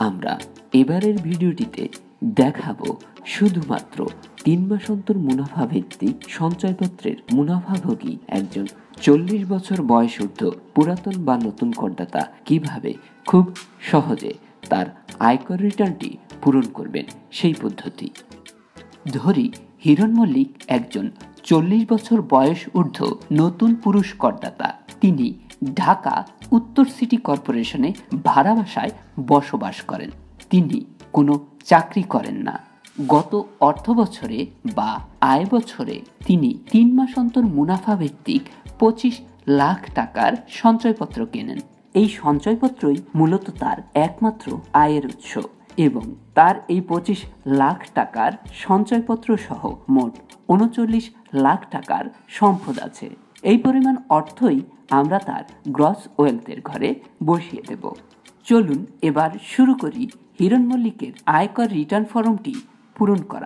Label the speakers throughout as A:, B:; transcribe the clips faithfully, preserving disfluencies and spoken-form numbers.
A: আমরা এবারের ভিডিওটিতে দেখাবো শুধুমাত্র তিন মাস অন্তর মুনাফা ভিত্তিক সঞ্চয়পত্রের মুনাফাভোগী একজন চল্লিশ বছর বয়স ঊর্ধ্ব পুরাতন বা নতুন করদাতা কিভাবে খুব সহজে তার আয়কর রিটার্নটি পূরণ করবেন সেই পদ্ধতি। ধরি হিরণ মল্লিক একজন চল্লিশ বছর বয়স ঊর্ধ্ব নতুন পুরুষ করদাতা। তিনি ঢাকা উত্তর সিটি কর্পোরেশনে ভাড়া বাসায় বসবাস করেন। তিনি কোনো চাকরি করেন না। গত অর্থ বছরে বা আয় বছরে তিনি তিন মাস অন্তর মুনাফা ভিত্তিক পঁচিশ লাখ টাকার সঞ্চয়পত্র কেনেন। এই সঞ্চয়পত্রই মূলত তার একমাত্র আয়ের উৎস এবং তার এই পঁচিশ লাখ টাকার সঞ্চয়পত্র সহ মোট উনচল্লিশ লাখ টাকার সম্পদ আছে। এই পরিমাণ অর্থই আমরা তার গ্রস ওয়েলথের ঘরে বসিয়ে দেব। চলুন এবার শুরু করি হিরণ মল্লিকের আয়কর রিটার্ন ফর্মটি পূরণ করা।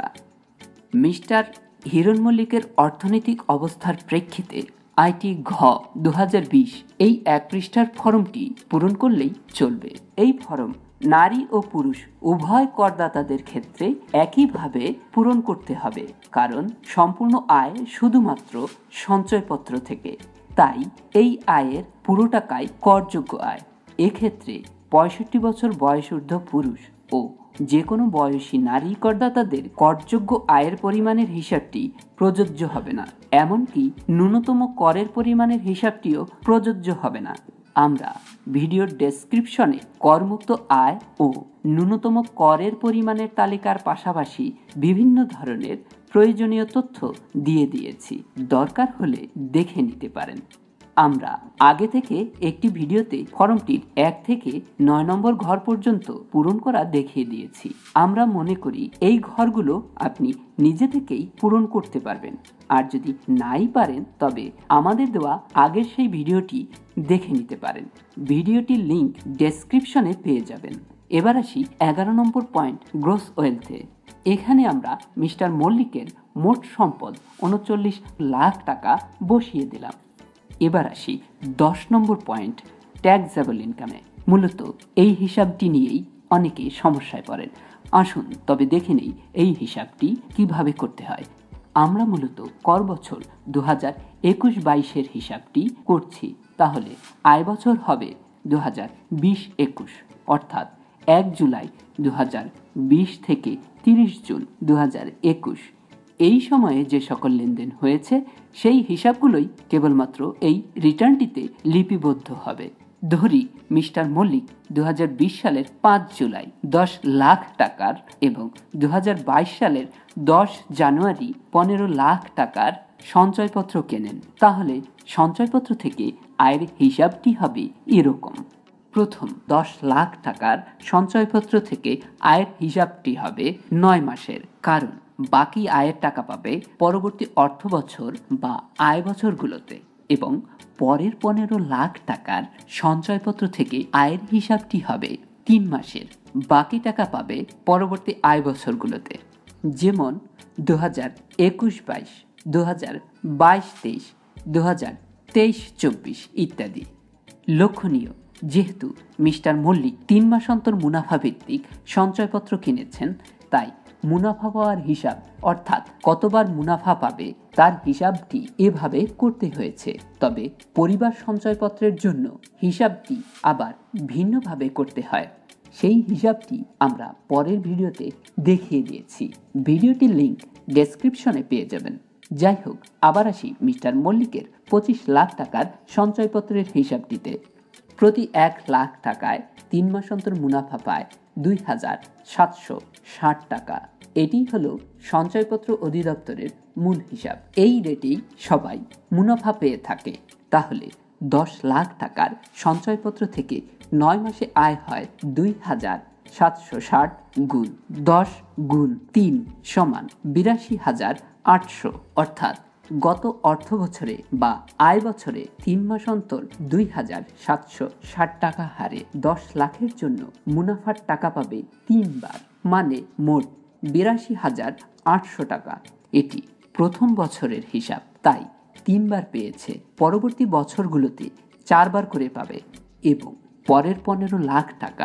A: মিস্টার হিরণ মল্লিকের অর্থনৈতিক অবস্থার প্রেক্ষিতে আইটি ঘ দু হাজার বিশ এই এক পৃষ্ঠার ফর্মটি পূরণ করলেই চলবে। এই ফর্ম নারী ও পুরুষ উভয় করদাতাদের ক্ষেত্রে একইভাবে পূরণ করতে হবে, কারণ সম্পূর্ণ আয় শুধুমাত্র সঞ্চয়পত্র থেকে। তাই এই আয়ের পুরো টাকাই করযোগ্য আয়। এক্ষেত্রে পঁয়ষট্টি বছর বয়স ঊর্ধ্ব পুরুষ ও যে কোনো বয়সী নারী করদাতাদের করযোগ্য আয়ের পরিমাণের হিসাবটি প্রযোজ্য হবে না, এমনকি ন্যূনতম করের পরিমাণের হিসাবটিও প্রযোজ্য হবে না। আমরা ভিডিওর ডেসক্রিপশনে করমুক্ত আয় ও ন্যূনতম করের পরিমাণের তালিকার পাশাপাশি বিভিন্ন ধরনের প্রয়োজনীয় তথ্য দিয়ে দিয়েছি, দরকার হলে দেখে নিতে পারেন। আমরা আগে থেকে একটি ভিডিওতে ফর্মটির এক থেকে নয় নম্বর ঘর পর্যন্ত পূরণ করা দেখিয়ে দিয়েছি। আমরা মনে করি এই ঘরগুলো আপনি নিজে থেকেই পূরণ করতে পারবেন, আর যদি নাই পারেন তবে আমাদের দেওয়া আগের সেই ভিডিওটি দেখে নিতে পারেন। ভিডিওটির লিংক ডেসক্রিপশনে পেয়ে যাবেন। এবার আসি এগারো নম্বর পয়েন্ট, গ্রস ওয়েলথে। এখানে আমরা মিস্টার মল্লিকের মোট সম্পদ উনচল্লিশ লাখ টাকা বসিয়ে দিলাম। এবার আসি দশ নম্বর পয়েন্ট, ট্যাক্সেবল ইনকামে। মূলত এই হিসাবটি নিয়েই অনেকে সমস্যায় পড়েন। আসুন তবে দেখে নেই এই হিসাবটি কিভাবে করতে হয়। আমরা মূলত কর বছর দু হাজার একুশ বাইশের হিসাবটি করছি, তাহলে আয় বছর হবে দু হাজার বিশ একুশ, অর্থাৎ এক জুলাই দু হাজার বিশ থেকে তিরিশ জুন দু হাজার একুশ। এই সময়ে যে সকল লেনদেন হয়েছে সেই হিসাবগুলোই কেবলমাত্র এই রিটার্নটিতে লিপিবদ্ধ হবে। ধরি মিস্টার মল্লিক দু হাজার বিশ সালের পাঁচ জুলাই দশ লাখ টাকার এবং দু হাজার বাইশ সালের দশ জানুয়ারি পনেরো লাখ টাকার সঞ্চয়পত্র কেনেন। তাহলে সঞ্চয়পত্র থেকে আয়ের হিসাবটি হবে এরকম। প্রথম দশ লাখ টাকার সঞ্চয়পত্র থেকে আয়ের হিসাবটি হবে নয় মাসের, কারণ বাকি আয়ের টাকা পাবে পরবর্তী অর্থ বছর বা আয় বছরগুলোতে, এবং পরের পনেরো লাখ টাকার সঞ্চয়পত্র থেকে আয়ের হিসাবটি হবে তিন মাসের, বাকি টাকা পাবে পরবর্তী আয় বছরগুলোতে, যেমন দু হাজার একুশ বাইশ, দু হাজার বাইশ তেইশ, দু হাজার তেইশ চব্বিশ ইত্যাদি। লক্ষণীয়, যেহেতু মিস্টার মল্লিক তিন মাস অন্তর মুনাফা ভিত্তিক সঞ্চয়পত্র কিনেছেন, তাই মুনাফা পাওয়ার হিসাব অর্থাৎ কতবার মুনাফা পাবে তার হিসাবটি এভাবে করতে হয়েছে। তবে পরিবার সঞ্চয়পত্রের জন্য হিসাবটি আবার ভিন্নভাবে করতে হয়। সেই হিসাবটি আমরা পরের ভিডিওতে দেখিয়ে দিয়েছি। ভিডিওটির লিংক ডেসক্রিপশনে পেয়ে যাবেন। যাই হোক, আবার আসি মিস্টার মল্লিকের পঁচিশ লাখ টাকার সঞ্চয়পত্রের হিসাবটিতে। প্রতি এক লাখ টাকায় তিন মাস অন্তর মুনাফা পায় দুই হাজার সাতশো ষাট টাকা। এটি হলো সঞ্চয়পত্র অধিদপ্তরের মূল হিসাব। এই রেটেই সবাই মুনাফা পেয়ে থাকে। তাহলে দশ লাখ টাকার সঞ্চয়পত্র থেকে নয় মাসে আয় হয় দুই হাজার সাতশো ষাট গুণ দশ গুণ তিন সমান বিরাশি হাজার আটশো, অর্থাৎ গত অর্থ বছরে বা আয় বছরে তিন মাস অন্তর দুই হাজার সাতশো ষাট টাকা হারে দশ লাখের জন্য মুনাফার টাকা পাবে তিনবার, মানে মোট বিরাশি হাজার আটশো টাকা। এটি প্রথম বছরের হিসাব, তাই তিনবার পেয়েছে। পরবর্তী বছরগুলোতে চারবার করে পাবে এবং পরের পনেরো লাখ টাকার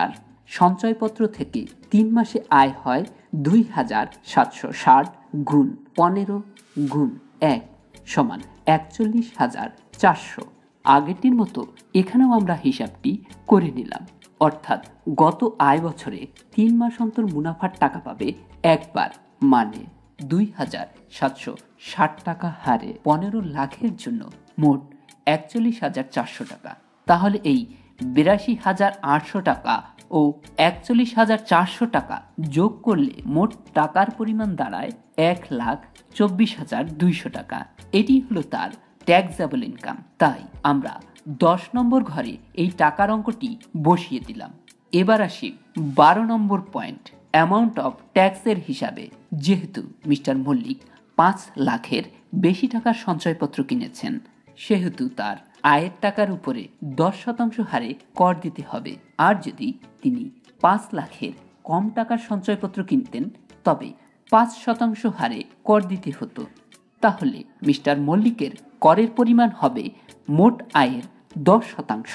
A: সঞ্চয়পত্র থেকে তিন মাসে আয় হয় দুই হাজার সাতশো ষাট গুণ পনেরো গুণ এক সমান একচল্লিশ হাজার চারশো। আগেরটির মতো এখানেও আমরা হিসাবটি করে নিলাম, অর্থাৎ গত আয় বছরে তিন মাস অন্তর মুনাফার টাকা পাবে একবার, মানে দুই হাজার সাতশো ষাট টাকা হারে পনেরো লাখের জন্য মোট একচল্লিশ হাজার চারশো টাকা। তাহলে এই বিরাশি হাজার আটশো টাকা ও একচল্লিশ হাজার চারশো টাকা যোগ করলে মোট টাকার পরিমাণ দাঁড়ায় এক লাখ চব্বিশ হাজার দুইশো টাকা। এটি হলো তার ট্যাক্সেবল ইনকাম। তাই আমরা দশ নম্বর ঘরে এই টাকার অঙ্কটি বসিয়ে দিলাম। এবার আসি বারো নম্বর পয়েন্ট, অ্যামাউন্ট অফ ট্যাক্সের হিসাবে। যেহেতু মিস্টার মল্লিক পাঁচ লাখের বেশি টাকার সঞ্চয়পত্র কিনেছেন, সেহেতু তার আয়ের টাকার উপরে দশ শতাংশ হারে কর দিতে হবে। আর যদি তিনি পাঁচ লাখের কম টাকার সঞ্চয়পত্র কিনতেন তবে পাঁচ শতাংশ হারে কর দিতে হতো। তাহলে মিস্টার মল্লিকের করের পরিমাণ হবে মোট আয়ের দশ শতাংশ,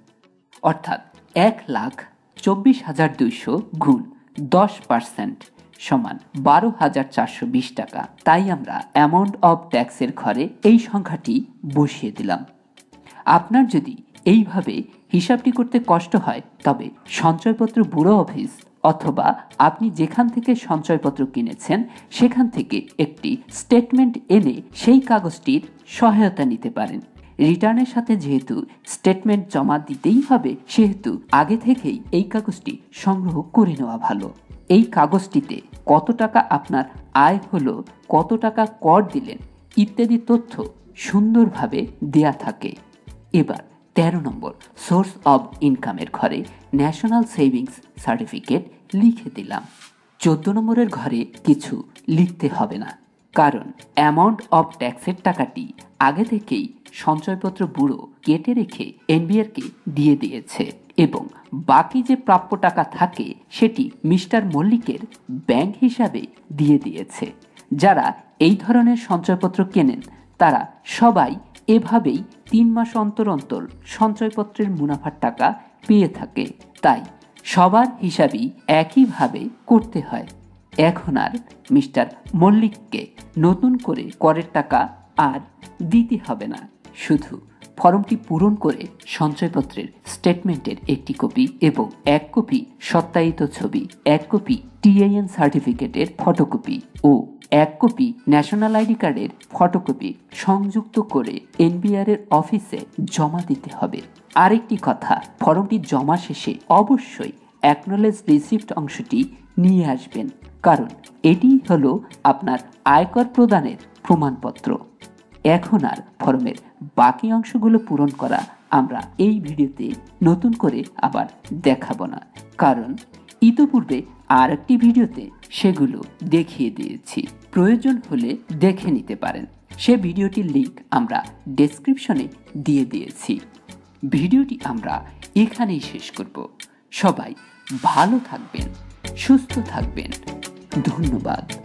A: অর্থাৎ এক লাখ চব্বিশ হাজার দুইশো গুণ দশ পার্সেন্ট সমান বারো হাজার চারশো বিশ টাকা। তাই আমরা অ্যামাউন্ট অফ ট্যাক্সের ঘরে এই সংখ্যাটি বসিয়ে দিলাম। আপনার যদি এইভাবে হিসাবটি করতে কষ্ট হয় তবে সঞ্চয়পত্র ব্যুরো অফিস অথবা আপনি যেখান থেকে সঞ্চয়পত্র কিনেছেন সেখান থেকে একটি স্টেটমেন্ট এনে সেই কাগজটির সহায়তা নিতে পারেন। রিটার্নের সাথে যেহেতু স্টেটমেন্ট জমা দিতেই হবে, সেহেতু আগে থেকেই এই কাগজটি সংগ্রহ করে নেওয়া ভালো। এই কাগজটিতে কত টাকা আপনার আয় হলো, কত টাকা কর দিলেন ইত্যাদি তথ্য সুন্দরভাবে দেয়া থাকে। এবার তেরো নম্বর সোর্স অব ইনকামের ঘরে ন্যাশনাল সেভিংস সার্টিফিকেট লিখে দিলাম। চোদ্দ নম্বরের ঘরে কিছু লিখতে হবে না, কারণ অ্যামাউন্ট অফ ট্যাক্সের টাকাটি আগে থেকেই সঞ্চয়পত্র ব্যুরো কেটে রেখে এনবিআরকে দিয়ে দিয়েছে এবং বাকি যে প্রাপ্য টাকা থাকে সেটি মিস্টার মল্লিকের ব্যাংক হিসাবে দিয়ে দিয়েছে। যারা এই ধরনের সঞ্চয়পত্র কেনেন তারা সবাই এভাবেই তিন মাস অন্তর অন্তর সঞ্চয়পত্রের মুনাফার টাকা পেয়ে থাকে। তাই সবার হিসাবই একইভাবে করতে হয়। এখন আর মিস্টার মল্লিককে নতুন করে করের টাকা আর দিতে হবে না। শুধু ফর্মটি পূরণ করে সঞ্চয়পত্রের স্টেটমেন্টের একটি কপি এবং এক কপি সত্যায়িত ছবি, এক কপি টিআইএন সার্টিফিকেটের ফটোকপি ও এক কপি ন্যাশনাল আইডি কার্ডের ফটোকপি সংযুক্ত করে এনবিআর এর অফিসে জমা দিতে হবে। আরেকটি কথা, ফর্মটি জমা শেষে অবশ্যই অ্যাকনোলেজ রিসিপ্ট অংশটি নিয়ে আসবেন, কারণ এটি হলো আপনার আয়কর প্রদানের প্রমাণপত্র। এখন আর ফর্মের বাকি অংশগুলো পূরণ করা আমরা এই ভিডিওতে নতুন করে আবার দেখাবো না, কারণ ইতিপূর্বে আর একটি ভিডিওতে সেগুলো দেখিয়ে দিয়েছি। প্রয়োজন হলে দেখে নিতে পারেন। সে ভিডিওটির লিঙ্ক আমরা ডেসক্রিপশনে দিয়ে দিয়েছি। ভিডিওটি আমরা এখানেই শেষ করব। সবাই ভালো থাকবেন, সুস্থ থাকবেন। ধন্যবাদ।